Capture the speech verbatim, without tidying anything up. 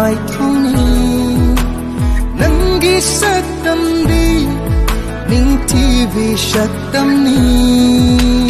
नुंगाइथोंनी नंगी सकतम दी निंग टीवी शक्तम नी